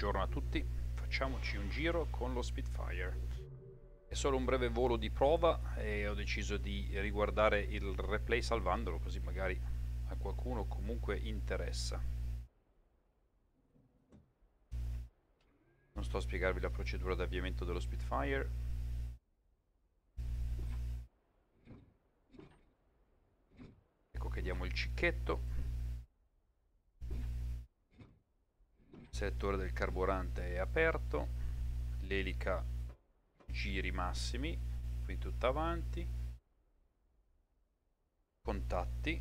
Buongiorno a tutti, facciamoci un giro con lo Spitfire. È solo un breve volo di prova e ho deciso di riguardare il replay salvandolo, così magari a qualcuno comunque interessa. Non sto a spiegarvi la procedura di avviamento dello Spitfire. Ecco che diamo il cicchetto. Il selettore del carburante è aperto, l'elica giri massimi, qui tutta avanti, contatti,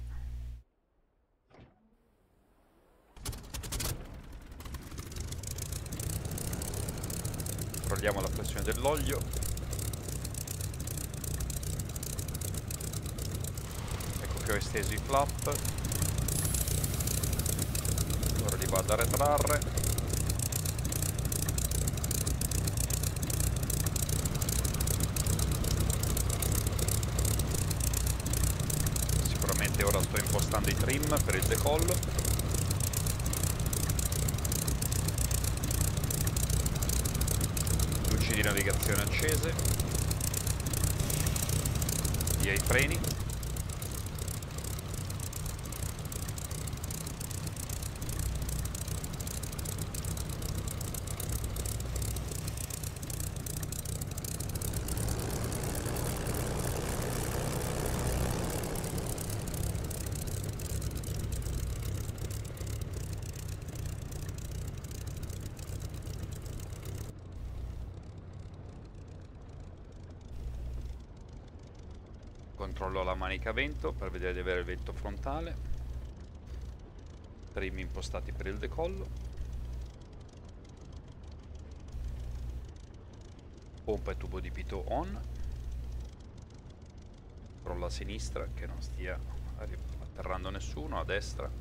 controlliamo la pressione dell'olio, ecco che ho esteso i flap, ora li vado a retrarre. Ora sto impostando i trim per il decollo. Luci di navigazione accese. Via i freni. Controllo la manica a vento per vedere di avere il vento frontale. Trim impostati per il decollo. Pompa e tubo di Pitot on. Controllo a sinistra che non stia atterrando nessuno, a destra.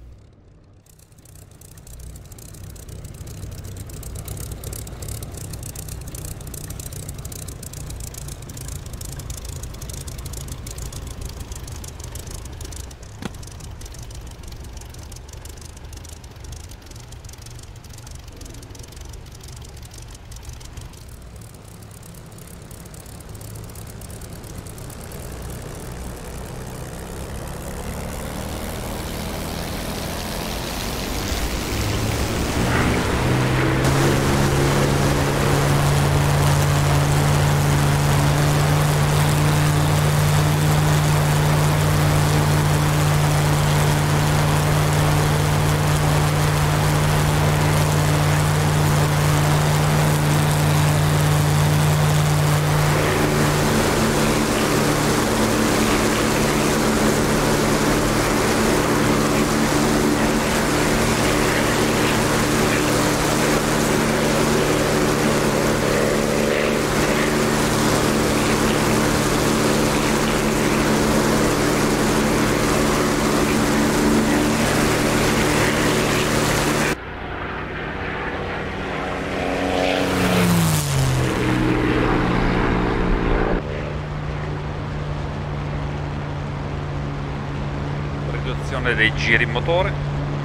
Riduzione dei giri in motore.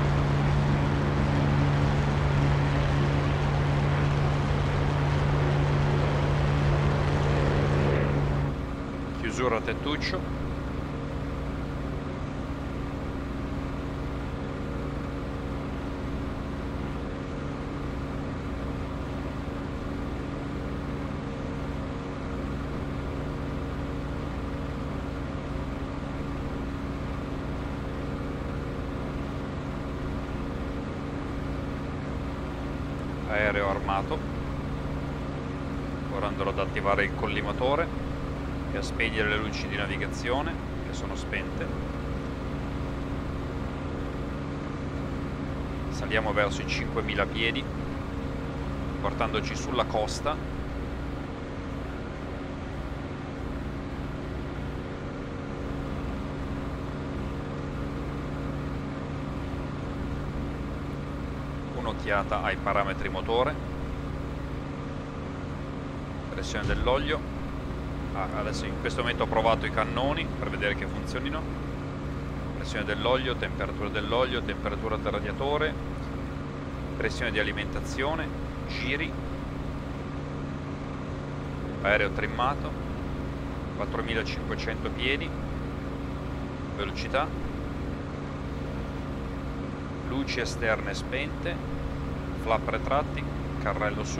Chiusura a tettuccio. Aereo armato. Ora andrò ad attivare il collimatore e a spegnere le luci di navigazione che sono spente. Saliamo verso i 5000 piedi portandoci sulla costa. Un'occhiata ai parametri motore, pressione dell'olio. Adesso in questo momento ho provato i cannoni per vedere che funzionino. Pressione dell'olio, temperatura del radiatore, pressione di alimentazione. giri, aereo trimmato, 4500 piedi, velocità, luci esterne spente, flap retratti, carrello su.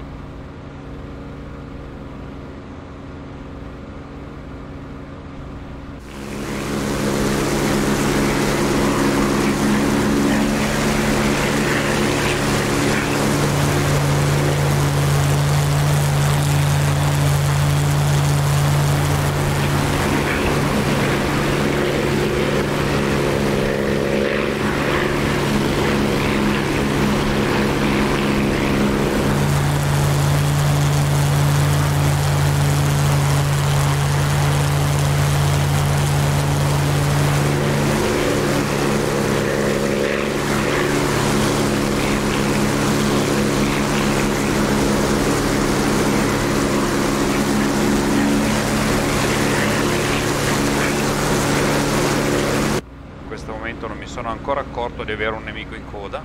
Non mi sono ancora accorto di avere un nemico in coda.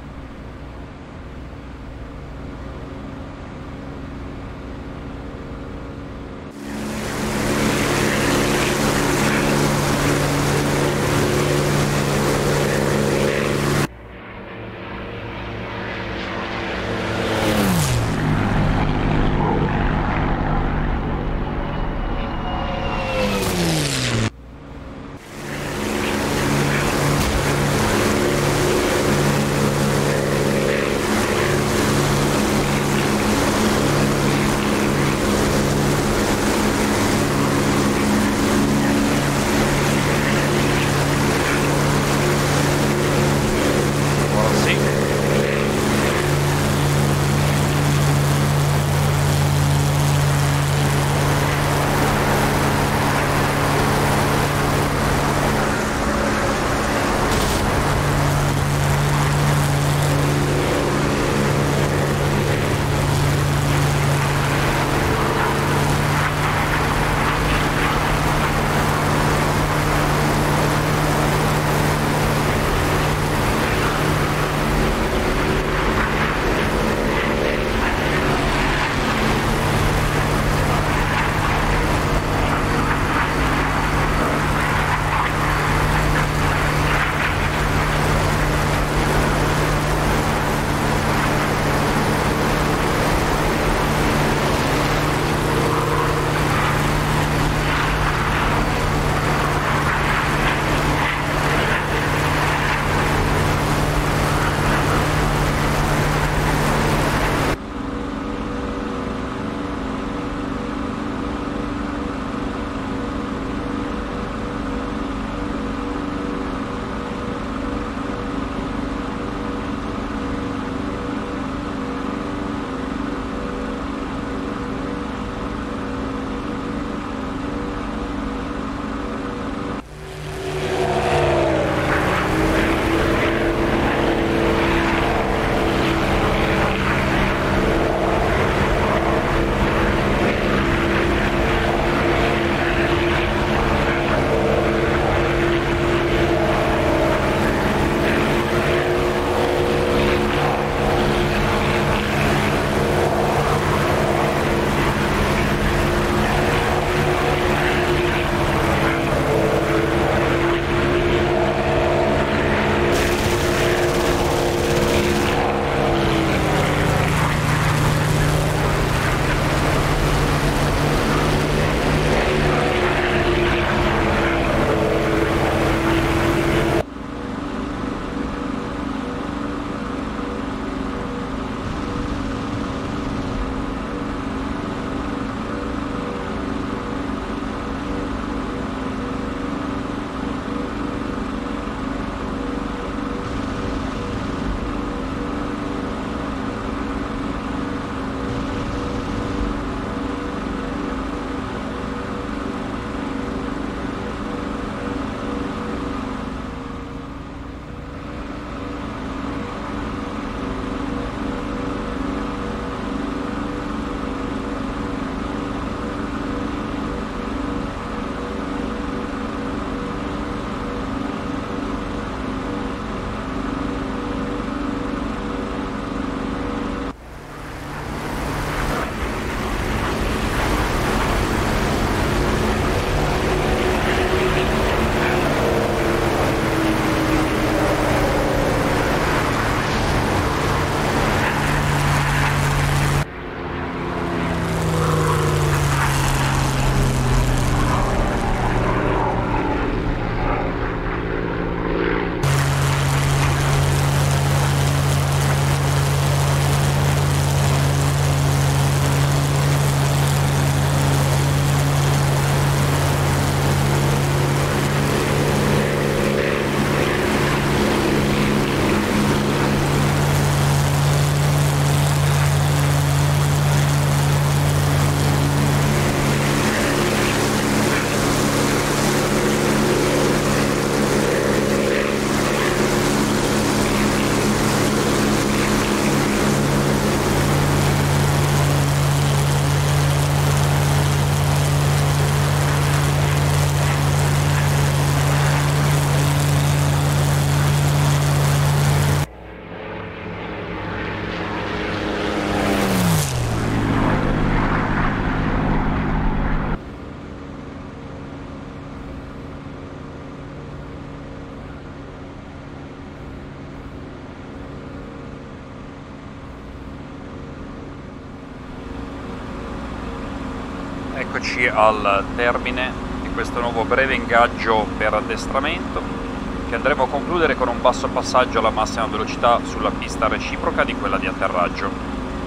eccoci al termine di questo nuovo breve ingaggio per addestramento, che andremo a concludere con un basso passaggio alla massima velocità sulla pista reciproca di quella di atterraggio.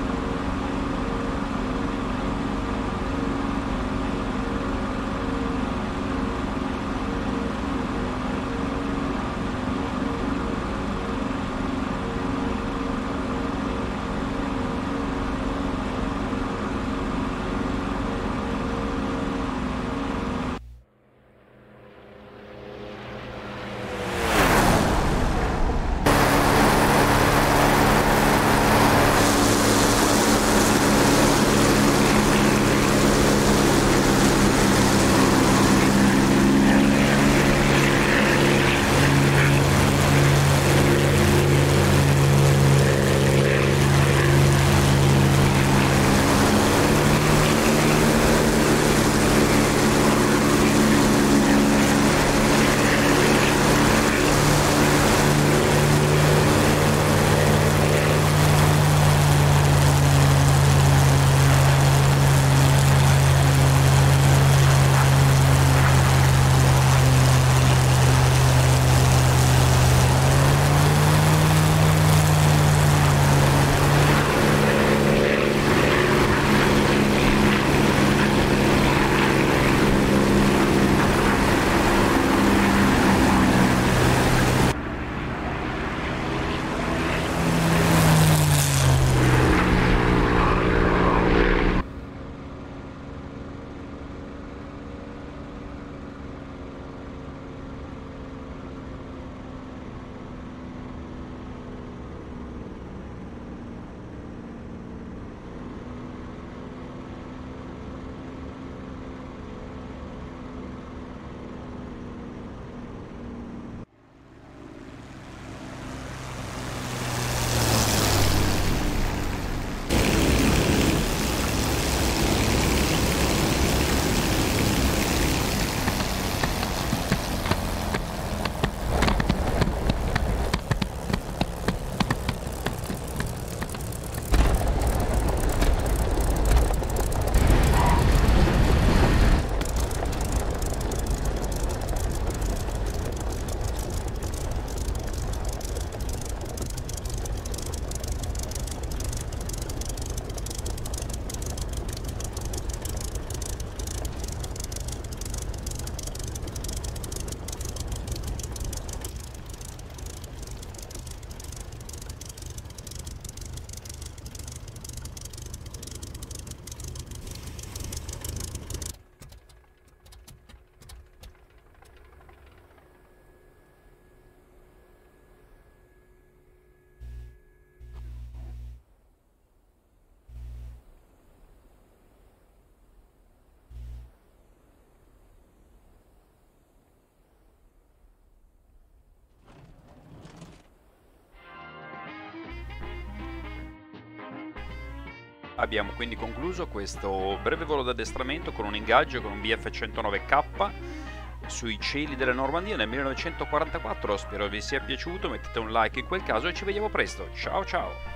Abbiamo quindi concluso questo breve volo d'addestramento con un ingaggio con un BF-109K sui cieli della Normandia nel 1944. Spero vi sia piaciuto, mettete un like in quel caso e ci vediamo presto. Ciao ciao!